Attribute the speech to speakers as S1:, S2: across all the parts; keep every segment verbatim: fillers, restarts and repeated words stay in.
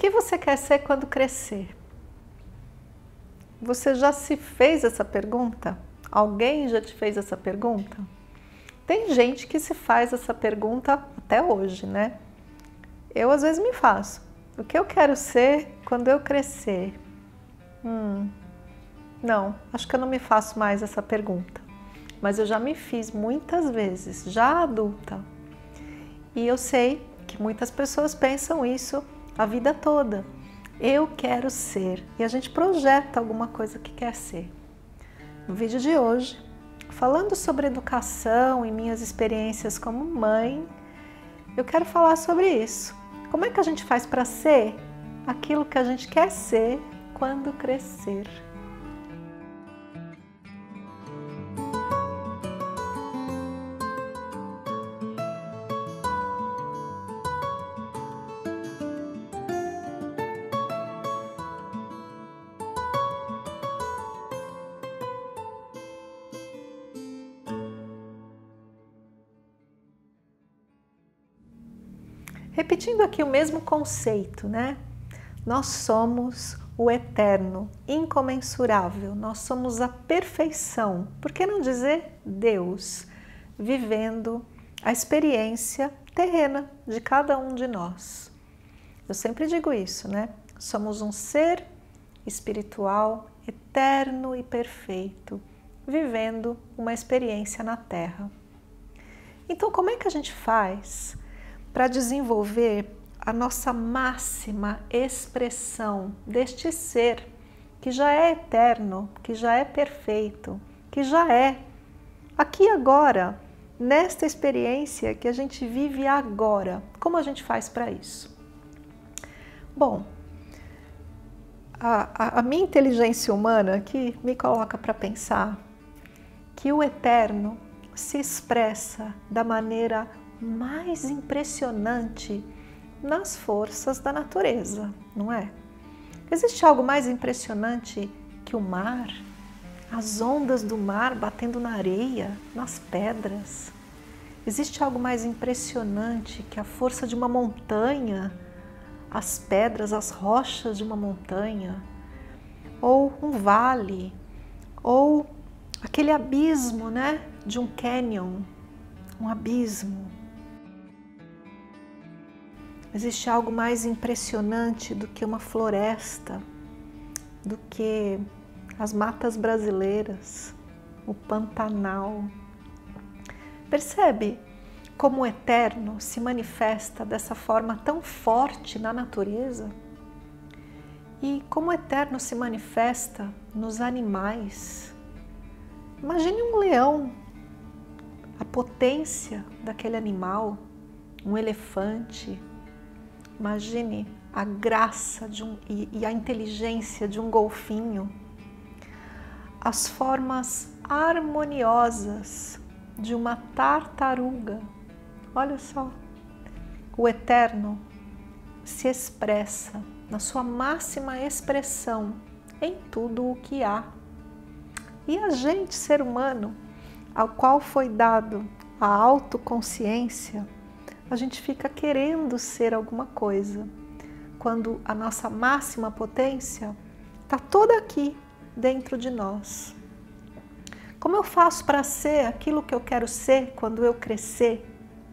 S1: que você quer ser quando crescer? Você já se fez essa pergunta? Alguém já te fez essa pergunta? Tem gente que se faz essa pergunta até hoje, né? Eu às vezes me faço. O que eu quero ser quando eu crescer? Hum, não, acho que eu não me faço mais essa pergunta. Mas eu já me fiz muitas vezes, já adulta. E eu sei que muitas pessoas pensam isso a vida toda. Eu quero ser. E a gente projeta alguma coisa que quer ser. No vídeo de hoje, falando sobre educação e minhas experiências como mãe, eu quero falar sobre isso. Como é que a gente faz para ser aquilo que a gente quer ser quando crescer? Repetindo aqui o mesmo conceito, né? Nós somos o eterno, incomensurável, nós somos a perfeição, por que não dizer Deus, vivendo a experiência terrena de cada um de nós. Eu sempre digo isso, né? Somos um ser espiritual, eterno e perfeito, vivendo uma experiência na Terra. Então, como é que a gente faz para desenvolver a nossa máxima expressão deste ser que já é eterno, que já é perfeito, que já é aqui agora, nesta experiência que a gente vive agora? Como a gente faz para isso? Bom, a, a, a minha inteligência humana aqui me coloca para pensar que o eterno se expressa da maneira mais impressionante nas forças da natureza, não é? Existe algo mais impressionante que o mar? As ondas do mar batendo na areia, nas pedras? Existe algo mais impressionante que a força de uma montanha? As pedras, as rochas de uma montanha? Ou um vale? Ou aquele abismo, né? De um canyon, um abismo. Existe algo mais impressionante do que uma floresta, do que as matas brasileiras, o Pantanal. Percebe como o eterno se manifesta dessa forma tão forte na natureza? E como o eterno se manifesta nos animais? Imagine um leão, a potência daquele animal, um elefante. Imagine a graça de um, e, e a inteligência de um golfinho, as formas harmoniosas de uma tartaruga. Olha só, o eterno se expressa na sua máxima expressão em tudo o que há. E a gente, ser humano, ao qual foi dado a autoconsciência, a gente fica querendo ser alguma coisa, quando a nossa máxima potência está toda aqui dentro de nós. Como eu faço para ser aquilo que eu quero ser quando eu crescer?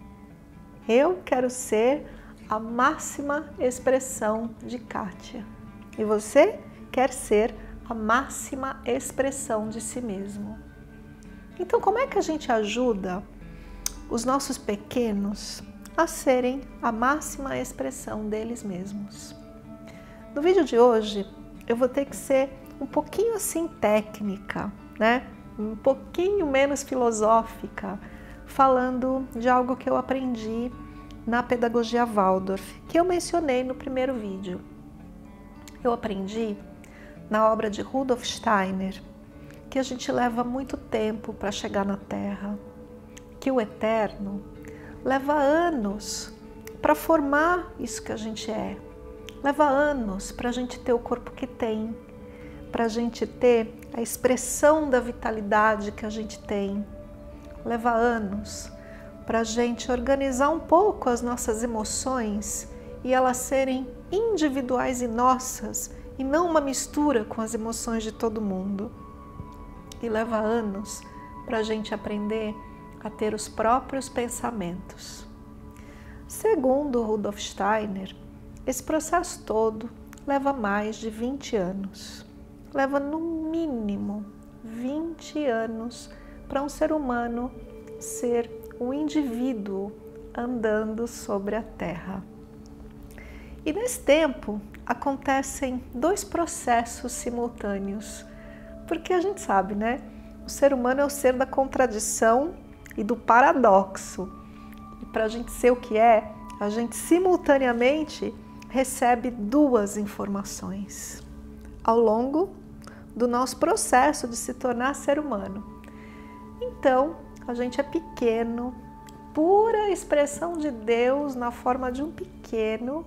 S1: Eu quero ser a máxima expressão de Kátia. E você quer ser a máxima expressão de si mesmo. Então, como é que a gente ajuda os nossos pequenos a serem a máxima expressão deles mesmos? No vídeo de hoje, eu vou ter que ser um pouquinho assim técnica, né? Um pouquinho menos filosófica, falando de algo que eu aprendi na pedagogia Waldorf, que eu mencionei no primeiro vídeo. Eu aprendi na obra de Rudolf Steiner que a gente leva muito tempo para chegar na Terra, que o eterno leva anos para formar isso que a gente é, leva anos para a gente ter o corpo que tem, para a gente ter a expressão da vitalidade que a gente tem, leva anos para a gente organizar um pouco as nossas emoções e elas serem individuais e nossas, e não uma mistura com as emoções de todo mundo. E leva anos para a gente aprender a ter os próprios pensamentos. Segundo Rudolf Steiner, esse processo todo leva mais de vinte anos. Leva no mínimo vinte anos para um ser humano ser um indivíduo andando sobre a Terra. E nesse tempo acontecem dois processos simultâneos, porque a gente sabe, né? O ser humano é o ser da contradição e do paradoxo. E para a gente ser o que é, a gente simultaneamente recebe duas informações ao longo do nosso processo de se tornar ser humano. Então, a gente é pequeno, pura expressão de Deus na forma de um pequeno,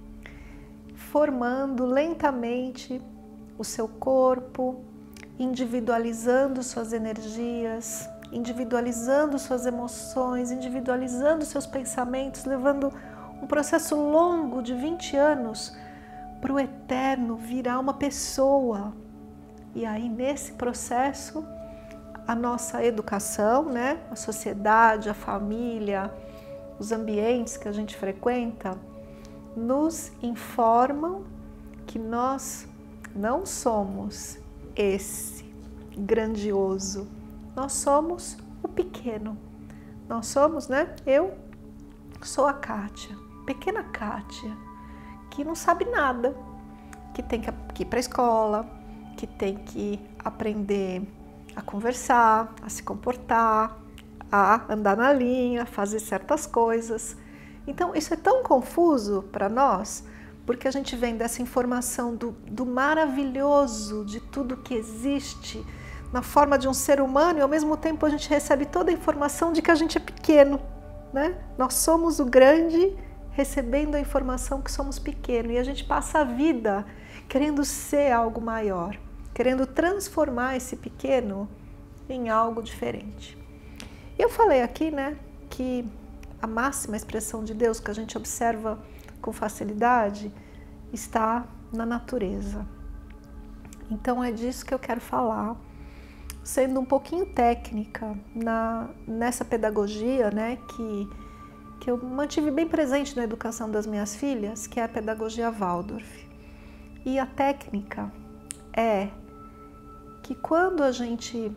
S1: formando lentamente o seu corpo, individualizando suas energias, individualizando suas emoções, individualizando seus pensamentos, levando um processo longo de vinte anos para o eterno virar uma pessoa. E aí, nesse processo, a nossa educação, né, a sociedade, a família, os ambientes que a gente frequenta, nos informam que nós não somos esse grandioso, nós somos o pequeno. Nós somos, né? Eu sou a Kátia, pequena Kátia, que não sabe nada, que tem que ir para a escola, que tem que aprender a conversar, a se comportar, a andar na linha, fazer certas coisas. Então, isso é tão confuso para nós, porque a gente vem dessa informação do, do maravilhoso de tudo que existe na forma de um ser humano, e ao mesmo tempo a gente recebe toda a informação de que a gente é pequeno, né? Nós somos o grande, recebendo a informação que somos pequeno, e a gente passa a vida querendo ser algo maior, querendo transformar esse pequeno em algo diferente. Eu falei aqui, né, que a máxima expressão de Deus que a gente observa com facilidade está na natureza. Então é disso que eu quero falar, sendo um pouquinho técnica na, nessa pedagogia, né, que, que eu mantive bem presente na educação das minhas filhas, que é a pedagogia Waldorf. E a técnica é que quando a gente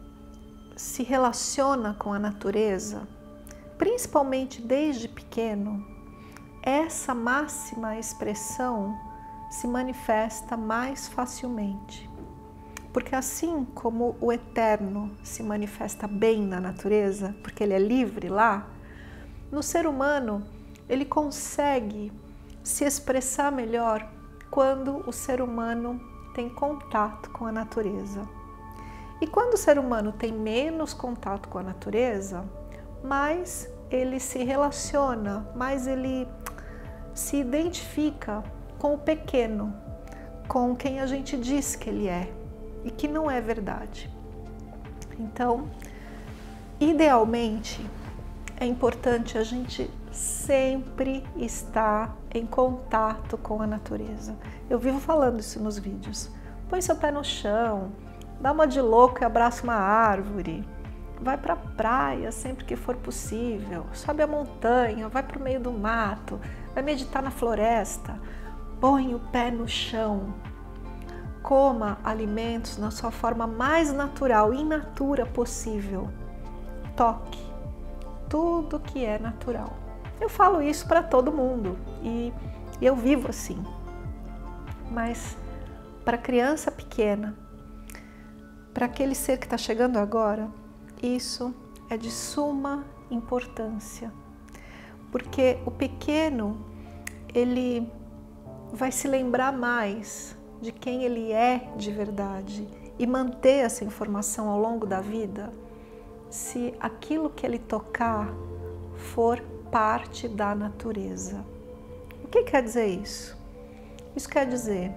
S1: se relaciona com a natureza, principalmente desde pequeno, essa máxima expressão se manifesta mais facilmente. Porque assim como o eterno se manifesta bem na natureza, porque ele é livre lá, no ser humano ele consegue se expressar melhor quando o ser humano tem contato com a natureza. E quando o ser humano tem menos contato com a natureza, mais ele se relaciona, mais ele se identifica com o pequeno, com quem a gente diz que ele é e que não é verdade. Então, idealmente, é importante a gente sempre estar em contato com a natureza. Eu vivo falando isso nos vídeos. Põe seu pé no chão, dá uma de louco e abraça uma árvore, vai para a praia sempre que for possível, sobe a montanha, vai para o meio do mato, vai meditar na floresta, põe o pé no chão, coma alimentos na sua forma mais natural, in natura possível, toque tudo que é natural. Eu falo isso para todo mundo e eu vivo assim, mas para criança pequena, para aquele ser que está chegando agora, isso é de suma importância, porque o pequeno, ele vai se lembrar mais de quem ele é de verdade e manter essa informação ao longo da vida, se aquilo que ele tocar for parte da natureza. O que quer dizer isso? Isso quer dizer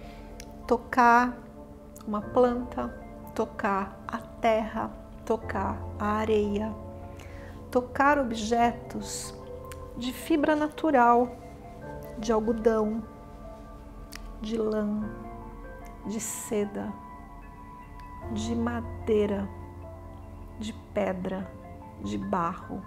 S1: tocar uma planta, tocar a terra, tocar a areia, tocar objetos de fibra natural, de algodão, de lã, de seda, de madeira, de pedra, de barro.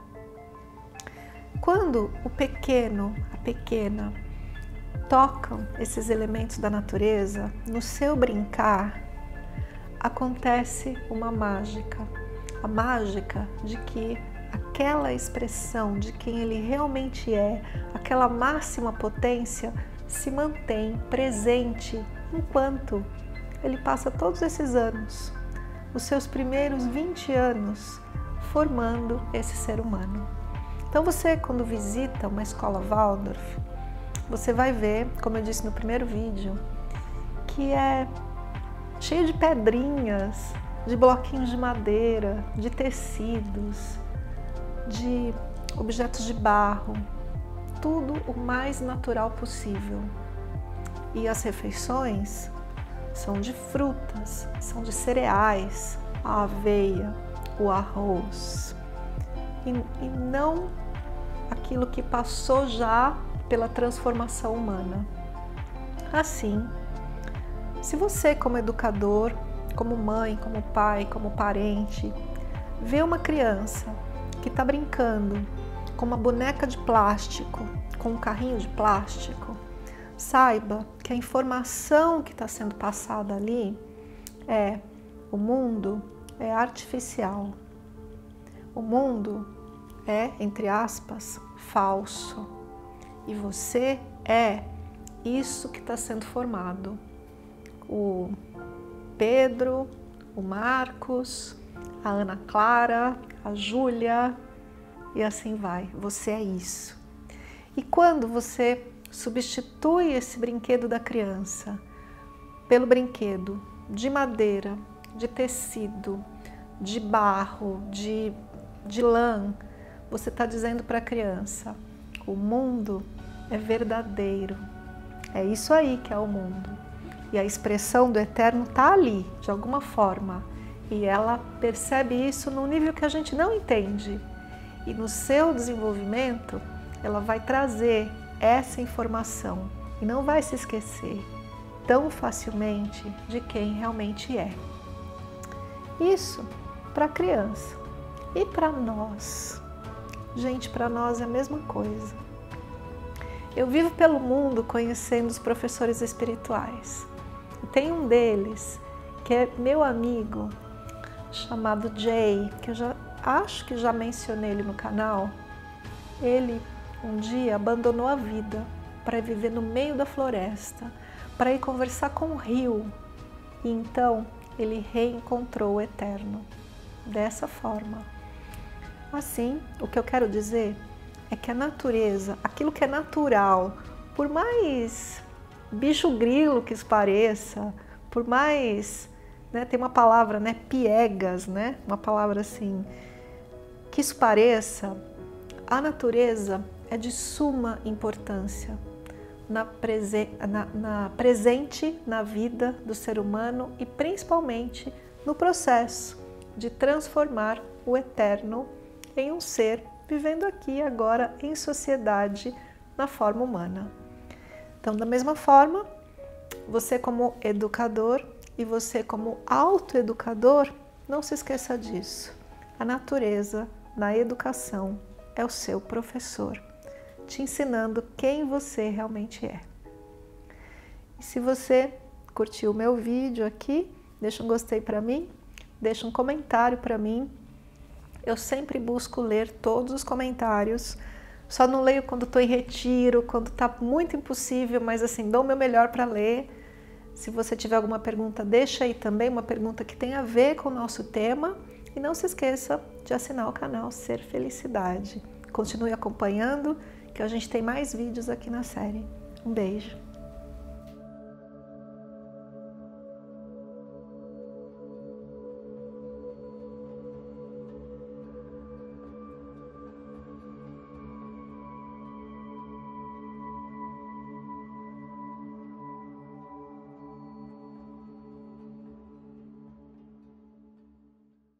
S1: Quando o pequeno, a pequena, tocam esses elementos da natureza, no seu brincar, acontece uma mágica. A mágica de que aquela expressão de quem ele realmente é, aquela máxima potência, se mantém presente enquanto ele passa todos esses anos, os seus primeiros vinte anos, formando esse ser humano. Então você, quando visita uma escola Waldorf, você vai ver, como eu disse no primeiro vídeo, que é cheio de pedrinhas, de bloquinhos de madeira, de tecidos, de objetos de barro, tudo o mais natural possível. E as refeições são de frutas, são de cereais, a aveia, o arroz, e, e não aquilo que passou já pela transformação humana. Assim, se você, como educador, como mãe, como pai, como parente, vê uma criança que está brincando com uma boneca de plástico, com um carrinho de plástico, saiba que a informação que está sendo passada ali é: o mundo é artificial, o mundo é, entre aspas, falso, e você é isso que está sendo formado. O Pedro, o Marcos, a Ana Clara, a Júlia, e assim vai. Você é isso. E quando você substitui esse brinquedo da criança pelo brinquedo de madeira, de tecido, de barro, de, de lã, você está dizendo para a criança: o mundo é verdadeiro. É isso aí que é o mundo. E a expressão do eterno está ali, de alguma forma. E ela percebe isso num nível que a gente não entende. E no seu desenvolvimento, ela vai trazer essa informação e não vai se esquecer tão facilmente de quem realmente é. Isso para a criança. E para nós? Gente, para nós é a mesma coisa. Eu vivo pelo mundo conhecendo os professores espirituais. Tem um deles que é meu amigo, chamado Jay, que eu já acho que já mencionei ele no canal. Ele um dia abandonou a vida para viver no meio da floresta, para ir conversar com o rio. E então ele reencontrou o eterno dessa forma. Assim, o que eu quero dizer é que a natureza, aquilo que é natural, por mais bicho grilo que isso pareça, por mais, né, tem uma palavra, né, piegas, né, uma palavra assim, que isso pareça, a natureza é de suma importância na, prese na, na presente na vida do ser humano e principalmente no processo de transformar o eterno em um ser vivendo aqui agora em sociedade na forma humana. Então, da mesma forma, você como educador e você como autoeducador, não se esqueça disso. A natureza, na educação, é o seu professor, te ensinando quem você realmente é. E se você curtiu o meu vídeo aqui, deixa um gostei para mim, deixa um comentário para mim. Eu sempre busco ler todos os comentários. Só não leio quando estou em retiro, quando está muito impossível, mas assim, dou o meu melhor para ler. Se você tiver alguma pergunta, deixa aí também uma pergunta que tem a ver com o nosso tema. E não se esqueça de assinar o canal Ser Felicidade. Continue acompanhando, que a gente tem mais vídeos aqui na série. Um beijo!